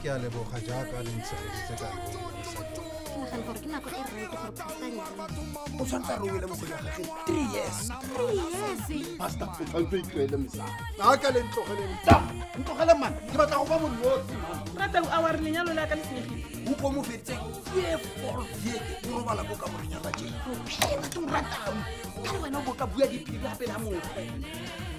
ke a leboga jaaka le ntshegeditse ka nagana gore ke nako e right gore pastanyana o tshwantse re wele mosadi wa gage 3 years Pastor, o tshwanetse o itlwaele mosadi. a ka le ntlogeleng ntlogele mana ke batla go ba monotsi ratang a wa re lenyalo le ka le senyegile o ko mo feditseng ye forfie o robala ko ka borenya ba jeng batho ratang ka le wena o bo ka bua diphiri gape la motho